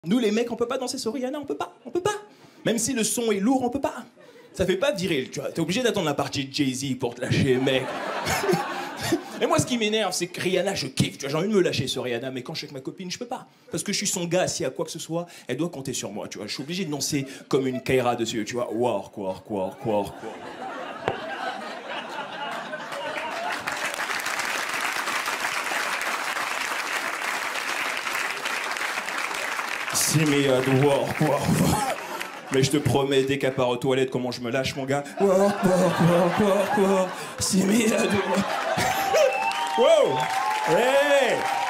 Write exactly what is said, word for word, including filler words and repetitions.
Nous les mecs, on peut pas danser sur Rihanna, on peut pas, on peut pas. Même si le son est lourd, on peut pas. Ça fait pas viril, tu vois. T'es obligé d'attendre la partie de Jay-Z pour te lâcher, mec. Et moi, ce qui m'énerve, c'est que Rihanna, je kiffe. Tu vois, j'ai envie de me lâcher sur Rihanna, mais quand je suis avec ma copine, je peux pas. Parce que je suis son gars, s'il y a quoi que ce soit, elle doit compter sur moi, tu vois. Je suis obligé de danser comme une Kaira dessus, tu vois. Work, work, work, work, work. See me at work, work, work. Mais je te promets, dès qu'elle part aux toilettes, comment je me lâche, mon gars. Work, work, work, work, work. See me at work. Wow! Hey!